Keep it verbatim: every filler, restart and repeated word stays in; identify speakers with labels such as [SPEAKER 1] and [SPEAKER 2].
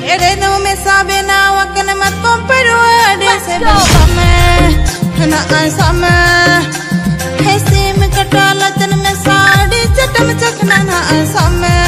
[SPEAKER 1] Ere no me sabe na wakan mat kompero ade se sama na sama hai sim katala tan me saadi chatam chakna na sama